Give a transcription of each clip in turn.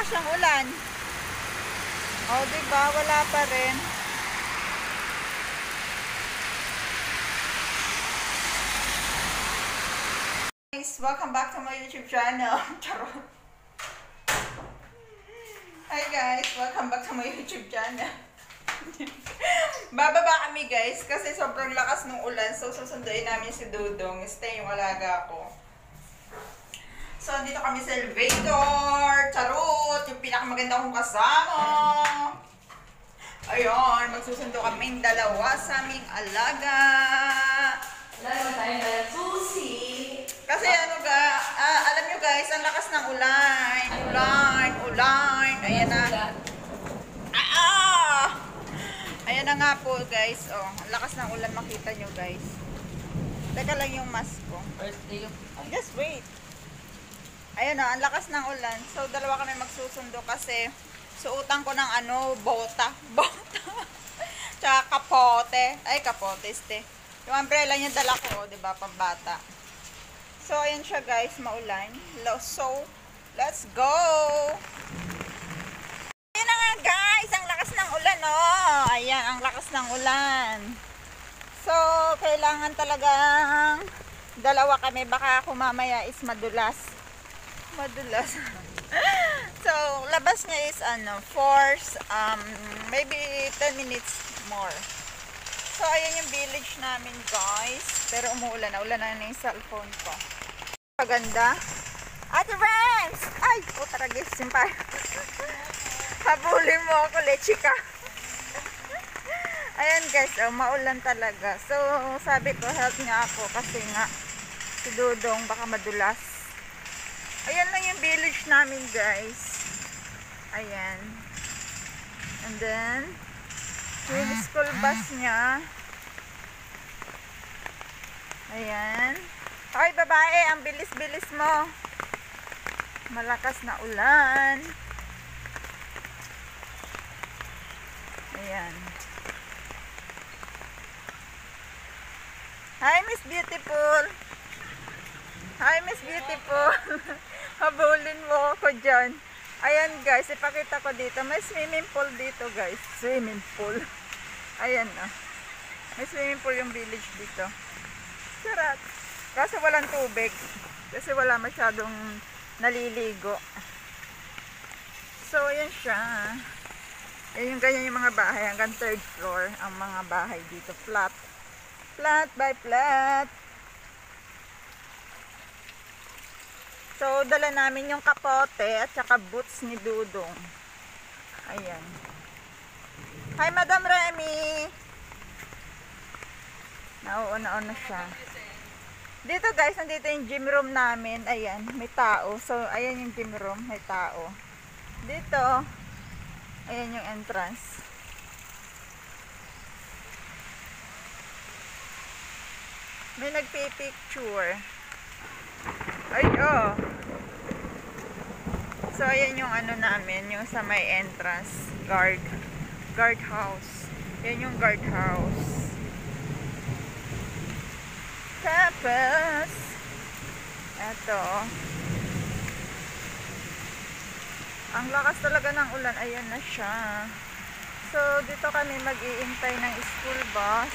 siyang ulan. O, diba? Wala pa rin. Guys, welcome back to my YouTube channel. Charot. Hi guys, welcome back to my YouTube channel. Bababa kami guys kasi sobrang lakas ng ulan. So susunduin namin si Dudong. Stay yung alaga ko. So dito kami sa elevator. Charot! Yung pinakamaganda kong kasama. Ayun, magsusundo kaming dalawa sa aming alaga. Lalo tayo na susi. Kasi ano ga, alam nyo guys, ang lakas ng ulan. Ulan. Ayan na. Ayan na nga po guys. Oh, ang lakas ng ulan, makita nyo guys. Teka lang yung mask ko. Just wait. Ayan na, ang lakas ng ulan. So dalawa kami magsusundo kasi suutan ko ng ano, bota. Tsaka kapote. Ay, kapote este. Yung umbrella niya dala ko, 'di ba, pambata. So ayan siya guys, maulan. So let's go. Ayan na nga guys, ang lakas ng ulan oh. Ayan, ang lakas ng ulan. So kailangan talagang dalawa kami, baka ako mamaya is madulas. So labas niya is ano, force maybe 10 minutes more. So, ayan yung village namin, guys. Pero umuulan na. Ulan na yung cellphone ko. Paganda. Ate Rams! Ay, puta ragis. Simpay. Habulin mo ako, leche ka. Ayan, guys. Oh, maulan talaga. So, sabi ko, help niya ako. Kasi nga, si Dudong baka madulas. Ayan lang yung village namin, guys. Ayan. And then, yung school bus niya. Ayan. Hoy babae, ang bilis-bilis mo. Malakas na ulan. Ayan. Hi Miss Beautiful. Hi Miss Beautiful. Habulin mo ako dyan. Ayan guys, ipakita ko dito. May swimming pool dito guys. Swimming pool. Ayan na. May swimming pool yung village dito. Sarat. Kasi walang tubig. Kasi wala masyadong naliligo. So, ayan siya. Ayan yung ganyan yung mga bahay. Hanggang 3rd floor ang mga bahay dito. Flat. Flat by flat. So, dala namin yung kapote at saka boots ni Dudong. Ayan. Hi, Madam Remy! Nauuna-una siya. Dito guys, nandito yung gym room namin. Ayan, may tao. So, ayan yung gym room. May tao. Dito, ayan yung entrance. May nagpipicture. Ay, oh. So, ayan yung ano namin, yung sa may entrance. Guard house. Yan yung guard house. Tapos, eto. Ang lakas talaga ng ulan. Ayan na siya. So, dito kami mag-iintay ng school bus.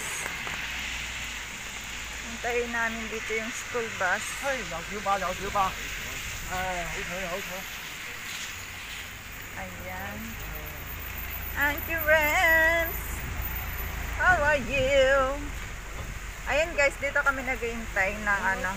Hintayin namin dito yung school bus. Hey, 2吧。好睇。 Ayan. Auntie Rams, how are you? Ayan guys, dito kami nag-iintay ng ano.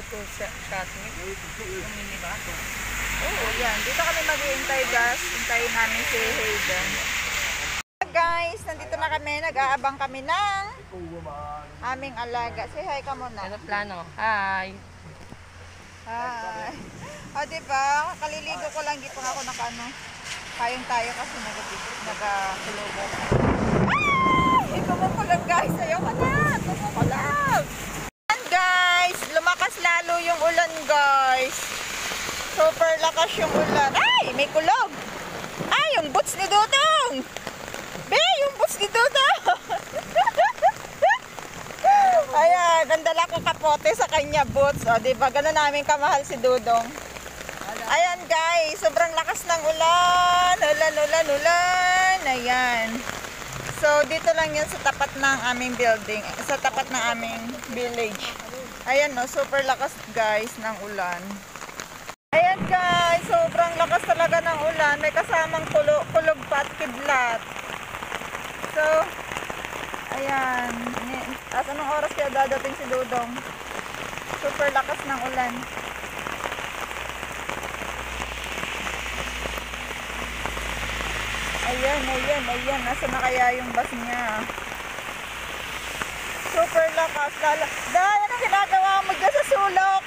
Oo, yan. Dito kami mag-iintay guys. Hintayin namin si Hayden. Guys, nandito na kami. Nag-aabang kami ng aming alaga. Say hi ka muna. Aeroplano. Hi. Hi. O diba, kaliligo ko lang. Di pa ako nakano. Kayong tayo kasi nagtulugan. Ikaw mo pala guys. Ayaw ka na. Tumukulag. Ayan guys, lumakas lalo yung ulan guys. Super lakas yung ulan. Ay, may kulog. Ay, yung boots ni Dudong. Be, yung boots ni Dudong. Ayan, gandala ko kapote sa kanya boots. O, diba? Ganun namin kamahal si Dudong. Ayan guys, sobrang lakas ng ulan. ulan. Ayan. So, dito lang yan sa tapat ng aming building. Sa tapat ng aming village. Ayan, no, super lakas guys ng ulan. Ayan guys, sobrang lakas talaga ng ulan. May kasamang kulog pa at kidlat. So, ayan. At anong oras kaya dadating si Dudong? Super lakas ng ulan. Ayan. Nasa na kaya yung bus niya? Super lakas. Dahil, anong ginagawa mo dyan sa sulok?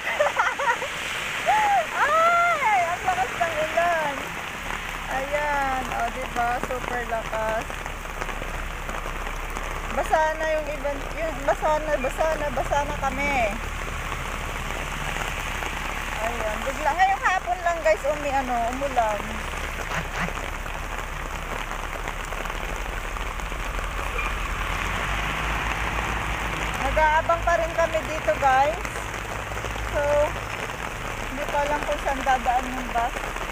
Ay, ang lakas ng ulan. Ayan. O, diba? Super lakas. Basa na yung ibang, basa na kami. Ayan. Bigla, ngayong hapon lang guys, umulan. Nag-aabang pa rin kami dito guys. So, hindi ko alam kung saan dadaan yung bus.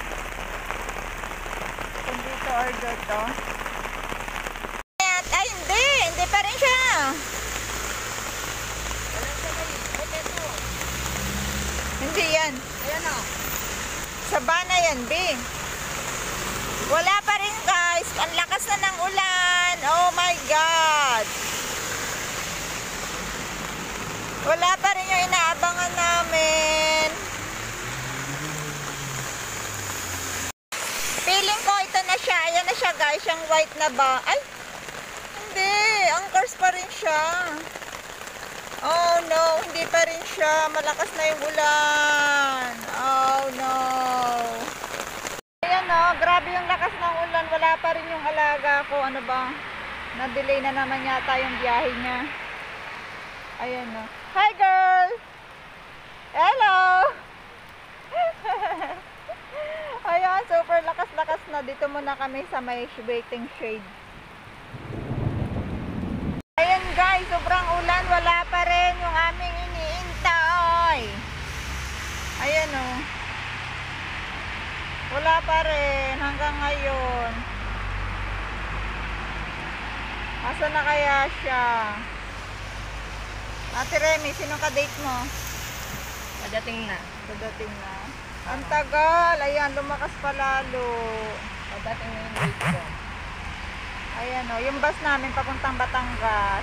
Kung dito or dito. Ay, hindi pa rin siya. Hindi yan. Ayan o. Sabana yan, B. Wala pa rin guys. Ang lakas na ng ulan. Oh my God. Wala pa rin yung inaabangan namin. Feeling ko ito na siya. Ayan na siya guys. Yung white na ba? Ay! Hindi. Anchors pa rin siya. Oh no. Hindi pa rin siya. Malakas na yung ulan. Oh no. Ayan o. Grabe yung lakas ng ulan. Wala pa rin yung alaga ko. Ano ba? Na-delay na naman yata yung biyahe niya. Ayan o. Hi girl! Hello! Ayan, super lakas-lakas na. Dito muna kami sa may waiting shade. Ayan guys, sobrang ulan. Wala pa rin yung aming iniintay. Ayan o. Wala pa rin hanggang ngayon. Asa na kaya siya? Ate Remy, sinong ka-date mo? Padating na. Padating na. Ang tagal. Ayan, lumakas pa lalo. Padating na yung date ko. Ayan o, yung bus namin papuntang Batangas.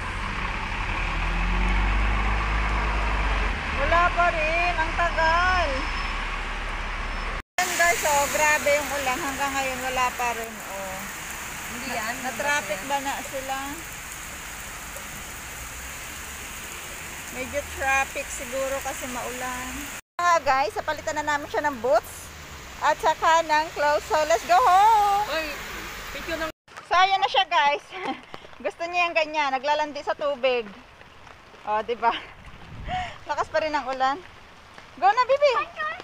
Wala pa rin. Ang tagal. Ayan guys, oh, grabe yung ulan. Hanggang ngayon wala pa rin. Oh. Hindi yan. Na-traffic ba na sila? Medyo traffic siguro kasi maulan. Nga guys, sapalitan na namin siya ng boots at saka ng clothes. So let's go home! Uy, picture ng... So ayan na siya guys. Gusto niya yung ganyan, naglalandi sa tubig. O, diba? Lakas pa rin ang ulan. Go na, bibi!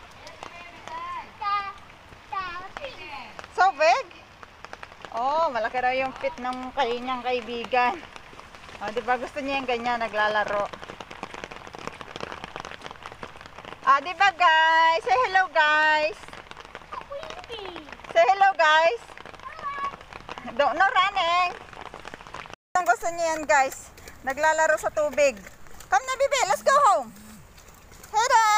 So big? Oh, malaki raw yung fit ng kanyang kaibigan. O, diba? Gusto niya yung ganyan, naglalaro. Ah, diba guys? Say hello guys. Say hello guys. Don't no running. Ang gusto niya yan guys. Naglalaro sa tubig. Come na bibi, let's go home. Tada!